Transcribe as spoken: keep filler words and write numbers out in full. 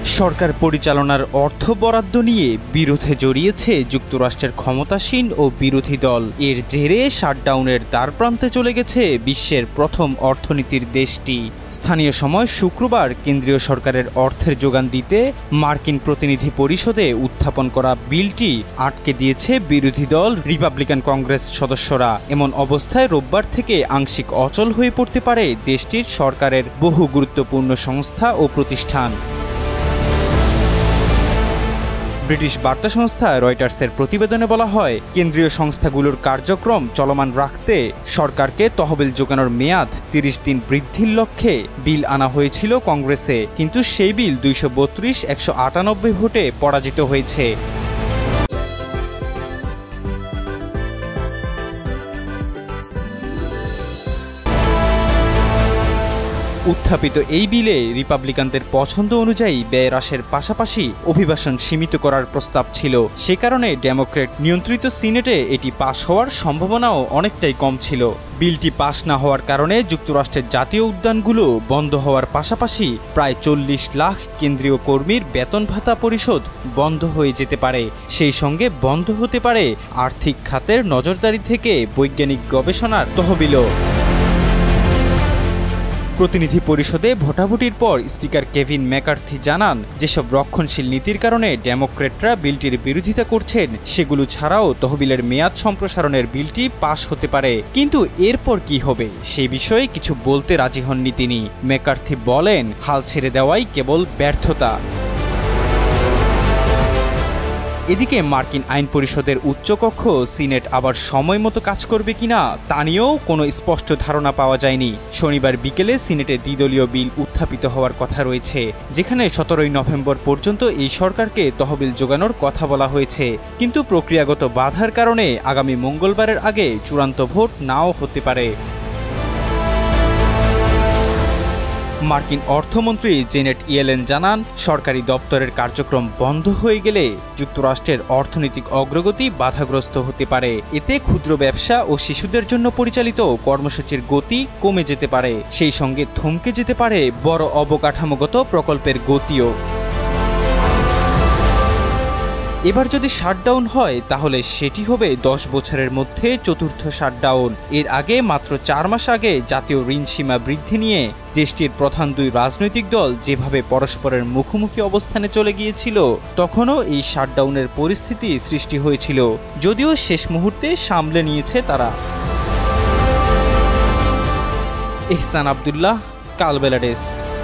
সরকার পরিচালনার অর্থ বরাদ্দ নিয়ে বিরোধে জড়িয়েছে যুক্তরাষ্ট্রের ক্ষমতাসীন ও বিরোধী দল। এর জেরে শাটডাউনের দ্বারপ্রান্তে চলে গেছে বিশ্বের প্রথম অর্থনীতির দেশটি। স্থানীয় সময় শুক্রবার কেন্দ্রীয় সরকারের অর্থের যোগান দিতে মার্কিন প্রতিনিধি পরিষদে উত্থাপন করা বিলটি আটকে দিয়েছে বিরোধী দল রিপাবলিকান কংগ্রেস সদস্যরা। এমন অবস্থায় রোববার থেকে আংশিক অচল হয়ে পড়তে পারে দেশটির সরকারের বহু গুরুত্বপূর্ণ সংস্থা ও প্রতিষ্ঠান। ব্রিটিশ বার্তা সংস্থা রয়টার্সের প্রতিবেদনে বলা হয়, কেন্দ্রীয় সংস্থাগুলোর কার্যক্রম চলমান রাখতে সরকারকে তহবিল যোগানোর মেয়াদ তিরিশ দিন বৃদ্ধির লক্ষ্যে বিল আনা হয়েছিল কংগ্রেসে, কিন্তু সেই বিল দুইশো বত্রিশ একশো আটানব্বই ভোটে পরাজিত হয়েছে। উত্থাপিত এই বিলে রিপাবলিকানদের পছন্দ অনুযায়ী ব্যয় হ্রাসের পাশাপাশি অভিবাসন সীমিত করার প্রস্তাব ছিল। সে কারণে ডেমোক্র্যাট নিয়ন্ত্রিত সিনেটে এটি পাশ হওয়ার সম্ভাবনাও অনেকটাই কম ছিল। বিলটি পাশ না হওয়ার কারণে যুক্তরাষ্ট্রের জাতীয় উদ্যানগুলো বন্ধ হওয়ার পাশাপাশি প্রায় চল্লিশ লাখ কেন্দ্রীয় কর্মীর বেতন ভাতা পরিশোধ বন্ধ হয়ে যেতে পারে। সেই সঙ্গে বন্ধ হতে পারে আর্থিক খাতের নজরদারি থেকে বৈজ্ঞানিক গবেষণার তহবিলও। প্রতিনিধি পরিষদে ভোটাভুটির পর স্পিকার কেভিন ম্যাকার্থি জানান, যেসব রক্ষণশীল নীতির কারণে ডেমোক্র্যাটরা বিলটির বিরোধিতা করছেন সেগুলো ছাড়াও তহবিলের মেয়াদ সম্প্রসারণের বিলটি পাশ হতে পারে। কিন্তু এরপর কি হবে সেই বিষয়ে কিছু বলতে রাজি হননি তিনি। ম্যাকার্থি বলেন, হাল ছেড়ে দেওয়াই কেবল ব্যর্থতা। এদিকে মার্কিন আইন পরিষদের উচ্চকক্ষ সিনেট আবার সময় মতো কাজ করবে কিনা তা নিয়েও কোনো স্পষ্ট ধারণা পাওয়া যায়নি। শনিবার বিকেলে সিনেটে দ্বিদলীয় বিল উত্থাপিত হওয়ার কথা রয়েছে, যেখানে সতেরোই নভেম্বর পর্যন্ত এই সরকারকে তহবিল যোগানোর কথা বলা হয়েছে। কিন্তু প্রক্রিয়াগত বাধার কারণে আগামী মঙ্গলবারের আগে চূড়ান্ত ভোট নাও হতে পারে। মার্কিন অর্থমন্ত্রী জেনেট ইয়েলেন জানান, সরকারি দপ্তরের কার্যক্রম বন্ধ হয়ে গেলে যুক্তরাষ্ট্রের অর্থনৈতিক অগ্রগতি বাধাগ্রস্ত হতে পারে। এতে ক্ষুদ্র ব্যবসা ও শিশুদের জন্য পরিচালিত কর্মসূচির গতি কমে যেতে পারে। সেই সঙ্গে থমকে যেতে পারে বড় অবকাঠামোগত প্রকল্পের গতিও। এবার যদি শাটডাউন হয় তাহলে সেটি হবে দশ বছরের মধ্যে চতুর্থ শাটডাউন। এর আগে মাত্র চার মাস আগে জাতীয় ঋণ সীমা বৃদ্ধি নিয়ে দেশটির প্রধান দুই রাজনৈতিক দল যেভাবে পরস্পরের মুখোমুখি অবস্থানে চলে গিয়েছিল, তখনও এই শাটডাউনের পরিস্থিতি সৃষ্টি হয়েছিল, যদিও শেষ মুহূর্তে সামলে নিয়েছে তারা। এহসান আব্দুল্লাহ, কালবেলা ডেস্ক।